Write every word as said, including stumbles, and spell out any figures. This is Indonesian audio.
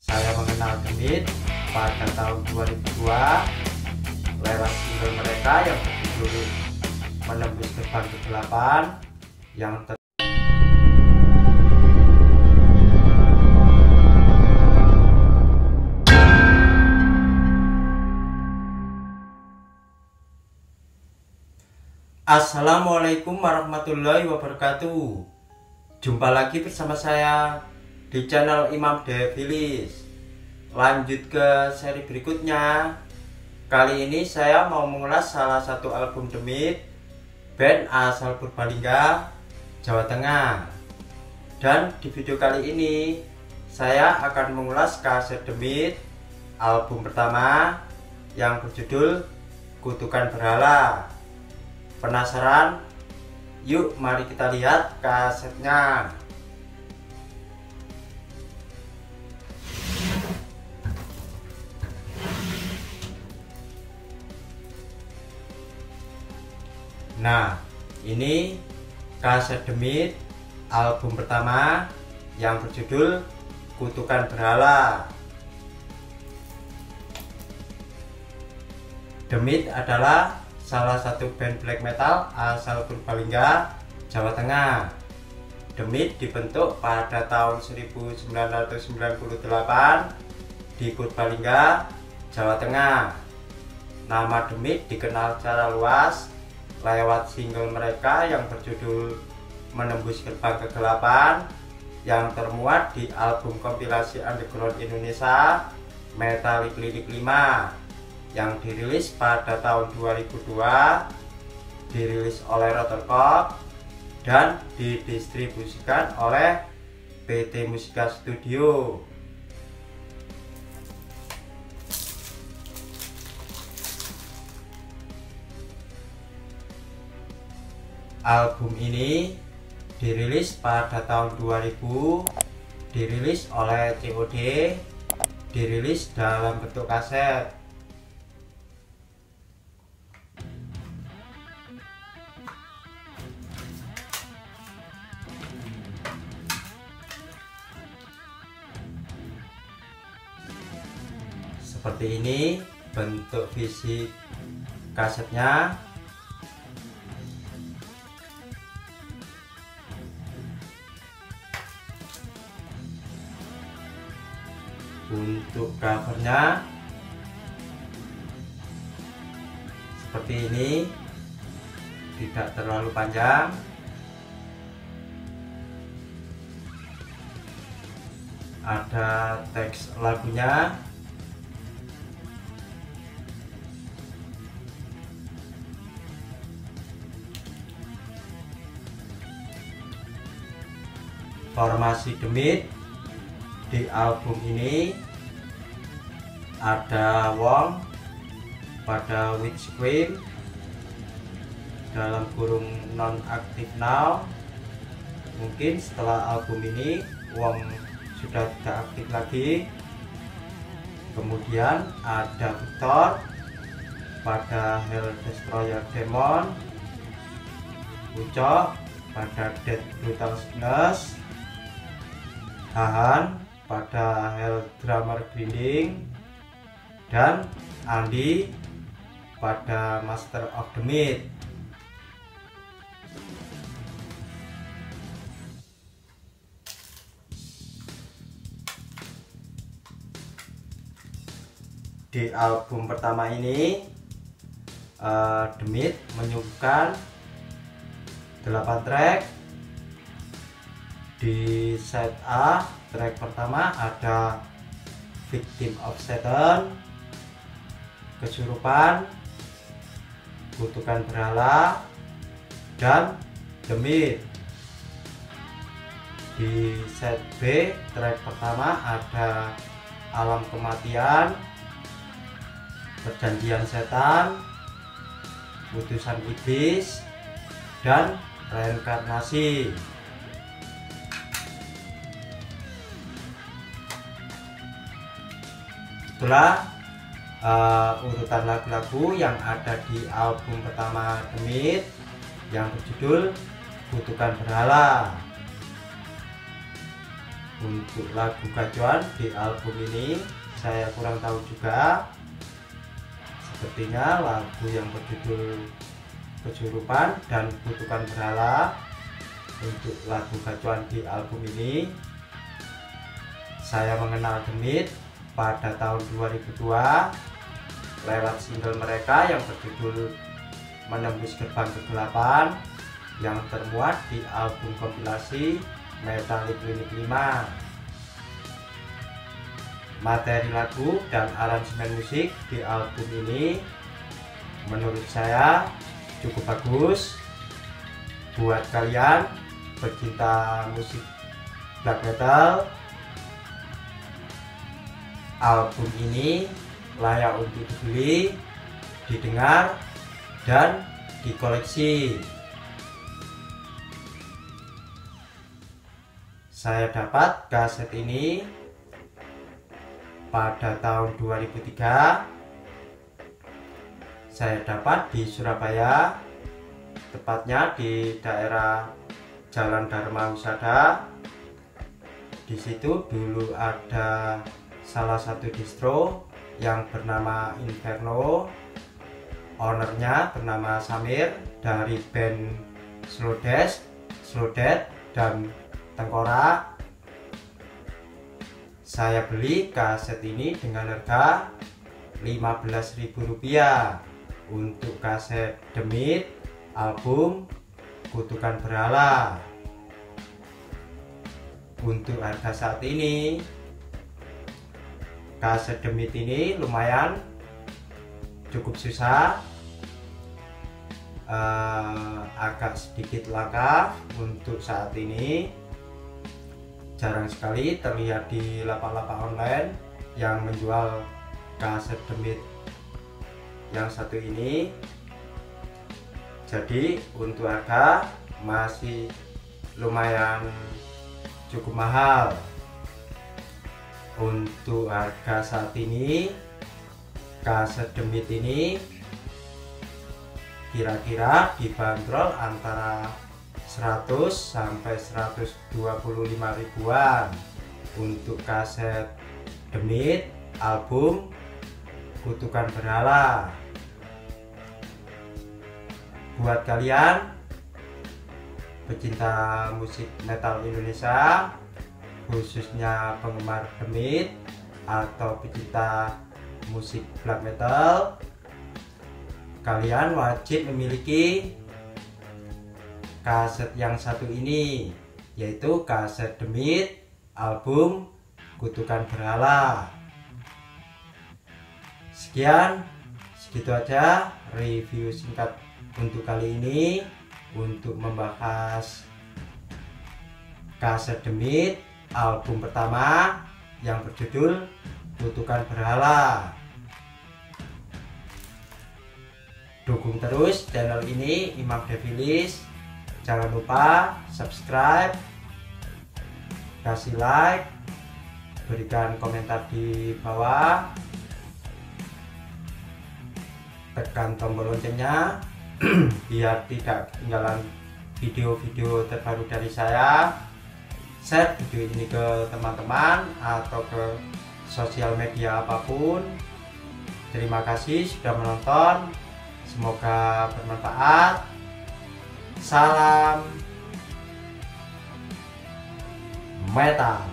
saya mengenal Demit pada tahun dua ribu dua lewat single mereka yang berjudul Menembus Gerbang Kegelapan yang ter Assalamualaikum warahmatullahi wabarakatuh. Jumpa lagi bersama saya di channel Imam Devilis. Lanjut ke seri berikutnya. Kali ini saya mau mengulas salah satu album Demit, band asal Purbalingga, Jawa Tengah. Dan di video kali ini saya akan mengulas kaset Demit album pertama yang berjudul Kutukan Berhala. Penasaran? Yuk mari kita lihat kasetnya. Nah, ini kaset Demit album pertama yang berjudul Kutukan Berhala. Demit adalah salah satu band black metal asal Purbalingga, Jawa Tengah. Demit dibentuk pada tahun seribu sembilan ratus sembilan puluh delapan di Purbalingga, Jawa Tengah. Nama Demit dikenal secara luas lewat single mereka yang berjudul Menembus Gerbang Kegelapan yang termuat di album kompilasi underground Indonesia Metalik Lirik lima yang dirilis pada tahun dua ribu dua, dirilis oleh Rotorpop dan didistribusikan oleh P T Musika Studio. Album ini dirilis pada tahun dua ribu, dirilis oleh C O D, dirilis dalam bentuk kaset. Seperti ini bentuk fisik kasetnya. Untuk covernya seperti ini, tidak terlalu panjang. Ada teks lagunya. Formasi Demit di album ini ada Wong pada Witch Queen dalam kurung non aktif now. Mungkin setelah album ini Wong sudah tidak aktif lagi. Kemudian ada Victor pada Hell Destroyer Demon, Ucok pada Dead Brutal Sickness, Hahan pada Hell Drummer Grinding, dan Andi pada Master of Demit. Di album pertama ini uh, Demit menyuguhkan delapan track. Di side A, track pertama ada Victim of Satan, Kesurupan, Kutukan Berhala, dan Demit. Di side B, track pertama ada Alam Kematian, Perjanjian Setan, Putusan Iblis, dan Reinkarnasi. Itulah uh, urutan lagu-lagu yang ada di album pertama Demit yang berjudul Kutukan Berhala. Untuk lagu gacuan di album ini saya kurang tahu juga. Sepertinya lagu yang berjudul Kesurupan dan Kutukan Berhala. Untuk lagu gacuan di album ini saya mengenal Demit pada tahun dua ribu dua lewat single mereka yang berjudul Menembus Gerbang Kegelapan yang termuat di album kompilasi Metalik Klinik lima. Materi lagu dan aransemen musik di album ini menurut saya cukup bagus. Buat kalian pecinta musik black metal, album ini layak untuk dibeli, didengar, dan dikoleksi. Saya dapat kaset ini pada tahun dua ribu tiga. Saya dapat di Surabaya, tepatnya di daerah Jalan Dharma Husada. Di situ dulu ada salah satu distro yang bernama Inferno. Ownernya bernama Samir dari band Slow Death, Slow Death dan Tengkorak. Saya beli kaset ini dengan harga lima belas ribu rupiah untuk kaset Demit album Kutukan Berhala. Untuk harga saat ini kaset Demit ini lumayan cukup susah, uh, agak sedikit langka untuk saat ini. Jarang sekali terlihat di lapak-lapak online yang menjual kaset Demit yang satu ini. Jadi untuk harga masih lumayan cukup mahal. Untuk harga saat ini kaset Demit ini kira-kira dibanderol antara seratus sampai seratus dua puluh lima ribuan untuk kaset Demit album Kutukan Berhala. Buat kalian pecinta musik metal Indonesia, khususnya penggemar Demit atau pecinta musik black metal, kalian wajib memiliki kaset yang satu ini, yaitu kaset Demit album Kutukan Berhala. Sekian, segitu aja review singkat untuk kali ini untuk membahas kaset Demit album pertama yang berjudul Kutukan Berhala. Dukung terus channel ini, Imam Devilis. Jangan lupa subscribe, kasih like, berikan komentar di bawah, tekan tombol loncengnya biar tidak ketinggalan video-video terbaru dari saya. Share video ini ke teman-teman atau ke sosial media apapun. Terima kasih sudah menonton, semoga bermanfaat. Salam metal.